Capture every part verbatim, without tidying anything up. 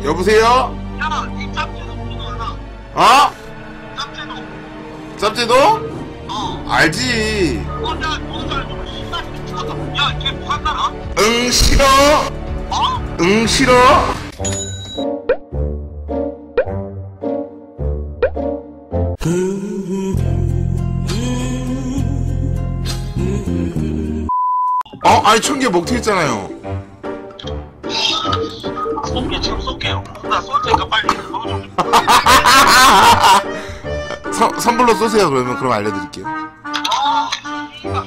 여보세요? 야, 이 짭제도 번호 하나. 어? 짭제도. 짭제도? 어. 알지. 어, 야, 번호 잘 좀. 씨발, 미쳤다. 야, 걔 뭐 한다나? 응 싫어. 어? 응 싫어. 어? 아니 천개 먹튀했잖아요. 쏠게, 지금 쏠게요. 나 쏠 테니까 빨리 번호 좀. 선, 선불로 쏘세요. 그러면 그럼 알려드릴게요. 아, 씨발.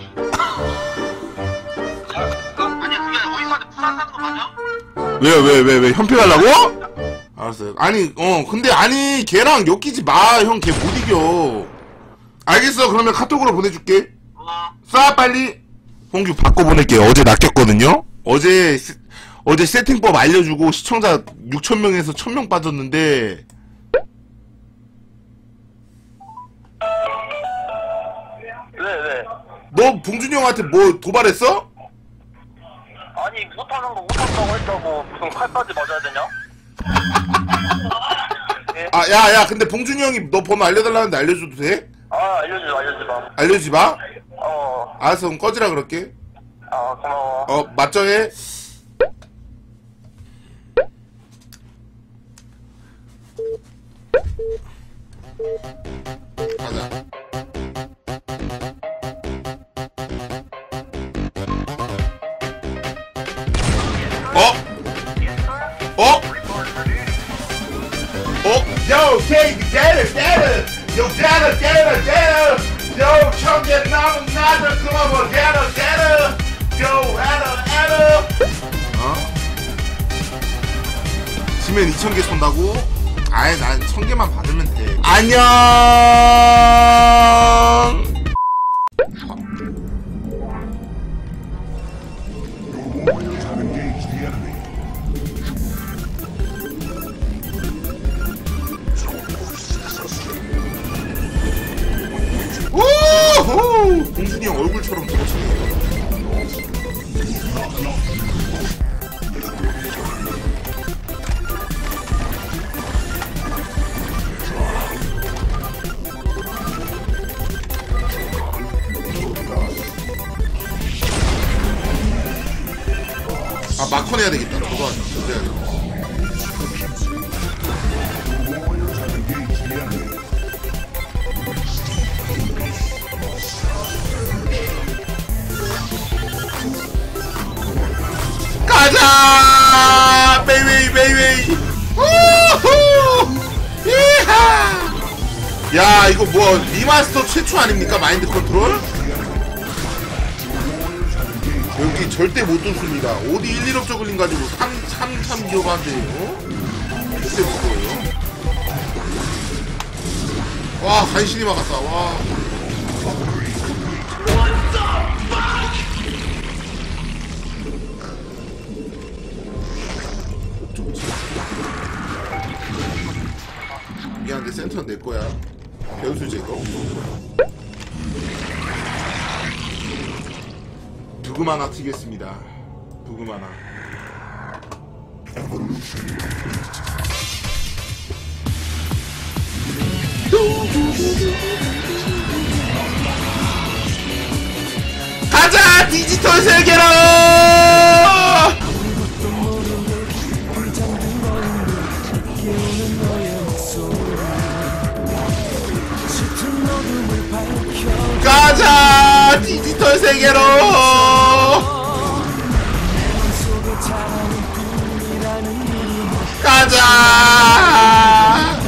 아니야, 그게 어디서 부산 사는 거 맞아? 왜요? 왜? 왜? 왜? 현피 가려고? 알았어요. 아니 어 근데 아니 걔랑 엮이지 마. 형 걔 못 이겨. 알겠어. 그러면 카톡으로 보내줄게. 어. 쏴 빨리. 홍규 바꿔 보낼게요. 어제 낚였거든요. 어제 세, 어제 세팅법 알려주고 시청자 육천 명에서 천 명 빠졌는데 왜, 왜? 너 봉준이 형한테 뭐 도발했어? 아니, 못하는 거 못한다고 했다고 무슨 칼까지 맞아야 되냐? 아 야야 근데 봉준이 형이 너 번호 알려달라는데 알려줘도 돼? 아, 알려줘, 알려줘봐. 알려주지 마? 어, 알았어 그럼 꺼지라 그럴게. 아, 고마워. 어 맞죠 해? 가자. 어? 어? 어? Yo, take data, data! Yo, data, data, data! Yo, 청개 나무 나도 그만 data, data! Yo, data, data! 어? 지면 이천 개 쏜다고? 아예 난 천 개만 받으면 돼. 안녕! 오호! 봉준이 형 얼굴처럼 그렇지. 아 마컨 해야 되겠다. 저거 해야겠다. 가자! 베이베이 베이베이! 우후! 이하! 야 이거 뭐 리마스터 최초 아닙니까? 마인드 컨트롤? 여기 절대 못 뚫습니다. 오디 일, 일억 저글링 가지고 삼, 삼, 삼 기어가는데 어? 절대 못 뚫어요. 와 간신히 막았다. 와. 미안한데 센터는 내 거야. 배우수 제거. 부금 하나 튀겠습니다. 부금 하나. 가자 디지털 세계로! 가자 디지털 세계로! 가자!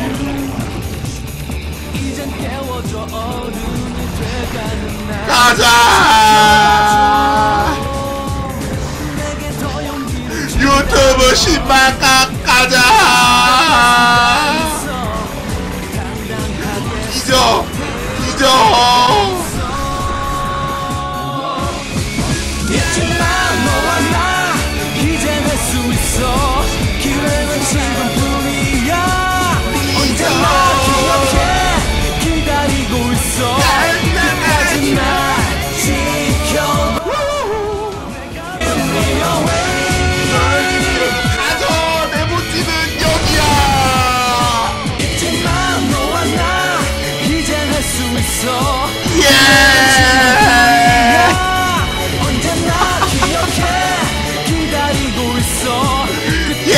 가자! 유튜브 십만 각 가자! 잊어! 잊어! 가져! 내 모티는 여기 예! 언제나 기억해 기다리고 있어 예!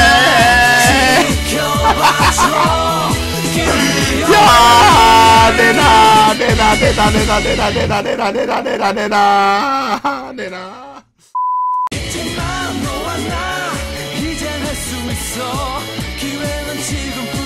지켜봐줘 야! 내놔, 내놔, 내놔, 내놔, 내놔, 내놔, 내놔, 내놔, 내놔, 내놔, 내놔. 이제만 너와 나 이젠 할 수 있어 기회는 지금